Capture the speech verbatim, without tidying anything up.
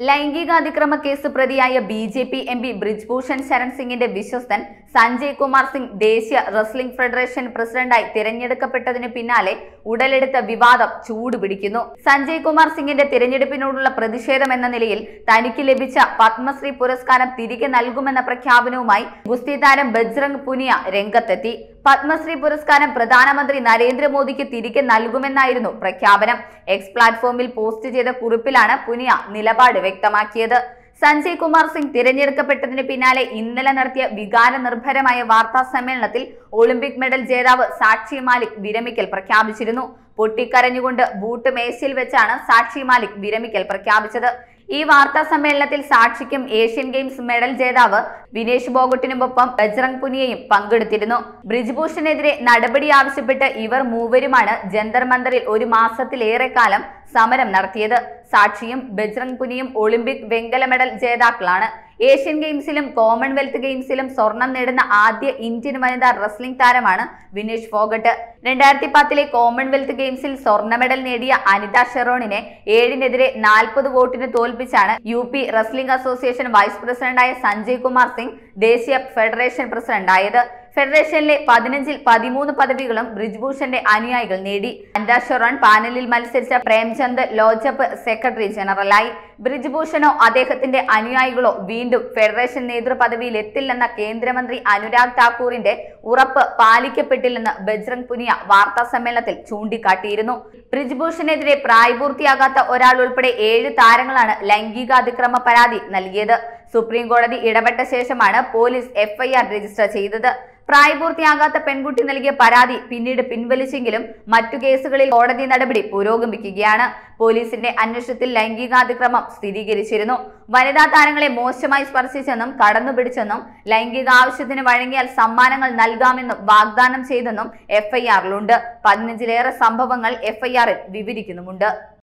ലൈംഗികാതിക്രമ case പ്രതിയായ B J P M P Brijbhushan Sharan സിംഗിന്റെ വിശ്വസ്തൻ സഞ്ജയ് കുമാർ സിംഗ് ദേശീയ റെസ്ലിംഗ് ഫെഡറേഷൻ പ്രസിഡന്റായി തിരഞ്ഞെടുക്കപ്പെട്ടതിന് പിന്നാലെ ഉടലെടുത്ത വിവാദം ചൂടുപിടിക്കുന്നു. സഞ്ജയ് കുമാർ സിംഗിന്റെ തിരഞ്ഞെടുപ്പിനോടുള്ള പ്രതിഷേധം എന്ന നിലയിൽ തനിക്ക് ലഭിച്ച പത്മശ്രീ പുരസ്കാരം തിരികെ നൽകുമെന്ന പ്രഖ്യാപനവുമായി ഗുസ്തി താരം ബജ്റംഗ് പുനിയ രംഗത്തെത്തി. പത്മശ്രീ പുരസ്കാരം പ്രധാനമന്ത്രി നരേന്ദ്രമോദിക്ക് തിരികെ നൽകുമെന്നായിരുന്നു പ്രഖ്യാപനം. എക്സ് പ്ലാറ്റ്ഫോമിൽ പോസ്റ്റ് ചെയ്ത കുറിപ്പിലാണ് പുനിയ നിലപാട് വ്യക്തമാക്കിയത്. സഞ്ജയ് കുമാർ സിംഗ് തിരഞ്ഞെടുക്കപ്പെട്ടതിന് പിന്നാലെ ഇന്നലെ നടത്തിയ വികാര നിർഭരമായ വാർത്താ സമ്മേളനത്തിൽ ഒളിമ്പിക് മെഡൽ ജേതാവ് സാക്ഷി മാലിക് വിരമിക്കൽ പ്രഖ്യാപിച്ചിരുന്നു. പൊട്ടിക്കരഞ്ഞുകൊണ്ട് ബൂട്ട് മേശയിൽ വെച്ചാണ് സാക്ഷി മാലിക് വിരമിക്കൽ പ്രഖ്യാപിച്ചത്. ഈ വാർത്താ സമ്മേളനത്തിൽ സാക്ഷിക്കും ഏഷ്യൻ ഗെയിംസ് മെഡൽ ജേതാവ് വിനേഷ് ഫോഗട്ടിനുമൊപ്പം ബജ്റംഗ് പുനിയയും പങ്കെടുത്തിരുന്നു. ബ്രിജ്ഭൂഷണെതിരെ നടപടി ആവശ്യപ്പെട്ട് ഇവർ മൂവരുമാണ് ജന്തർ മന്ദറിൽ ഒരു മാസത്തിലേറെ കാലം സമരം നടത്തിയത്. സാക്ഷിയും ബജ്റംഗ് പുനിയും ഒളിമ്പിക് വെങ്കല മെഡൽ ജേതാക്കളാണ്. ഏഷ്യൻ ഗെയിംസിലും കോമൺവെൽത്ത് ഗെയിംസിലും സ്വർണം നേടുന്ന ആദ്യ ഇന്ത്യൻ വനിതാ റെസ്ലിംഗ് താരമാണ് വിനേഷ് ഫോഗട്ട്. രണ്ടായിരത്തി പത്തിലെ കോമൺവെൽത്ത് ഗെയിംസിൽ സ്വർണ്ണ മെഡൽ നേടിയ അനിത ഷെറോണിനെ ഏഴിനെതിരെ നാൽപ്പത് വോട്ടിന് തോൽപ്പിച്ചാണ് U P wrestling association vice പ്രസിഡന്റായ സഞ്ജയ് കുമാർ സിംഗ് ദേശീയ ഫെഡറേഷൻ പ്രസിഡന്റായത്. ഫെഡറേഷനിലെ പതിനഞ്ചിൽ പതിമൂന്ന് പദവികളും ബ്രിജ്ഭൂഷന്റെ അനുയായികൾ നേടി. അനിത ഷെറോൺ പാനലിൽ മത്സരിച്ച പ്രേംചന്ദ് ലോജപ്പ് സെക്രട്ടറി ജനറലായി. ബ്രിജ്ഭൂഷണോ അദ്ദേഹത്തിന്റെ അനുയായികളോ വീണ്ടും ഫെഡറേഷൻ നേതൃപദവിയിൽ എത്തില്ലെന്ന കേന്ദ്രമന്ത്രി അനുരാഗ് ഠാക്കൂറിന്റെ ഉറപ്പ് പാലിക്കപ്പെട്ടില്ലെന്ന് ബജ്റംഗ് പുനിയ വാർത്താ സമ്മേളനത്തിൽ ചൂണ്ടിക്കാട്ടിയിരുന്നു. ബ്രിജ്ഭൂഷണെതിരെ പ്രായപൂർത്തിയാകാത്ത ഒരാൾ ഉൾപ്പെടെ ഏഴ് താരങ്ങളാണ് ലൈംഗികാതിക്രമ പരാതി നൽകിയത്. സുപ്രീം കോടതി ഇടപെട്ട ശേഷമാണ് police F I R register ചെയ്തത്. പ്രായപൂർത്തിയാകാത്ത പെൺകുട്ടി നൽകിയ പരാതി പിന്നീട് പിൻവലിച്ചെങ്കിലും മറ്റു കേസുകളിൽ കോടതി നടപടി പുരോഗമിക്കുകയാണ്. പോലീസിന്റെ അന്വേഷണത്തിൽ ലൈംഗികാതിക്രമം സ്ഥിരീകരിച്ചിരുന്നു. വനിതാ താരങ്ങളെ മോശമായി സ്പർശിച്ചെന്നും കടന്നുപിടിച്ചെന്നും ലൈംഗിക ആവശ്യത്തിന് വഴങ്ങിയാൽ സമ്മാനങ്ങൾ നൽകാമെന്നും വാഗ്ദാനം ചെയ്തെന്നും എഫ് ഐ ആറിലുണ്ട്. പതിനഞ്ചിലേറെ സംഭവങ്ങൾ എഫ് ഐ ആറിൽ വിവരിക്കുന്നുമുണ്ട്.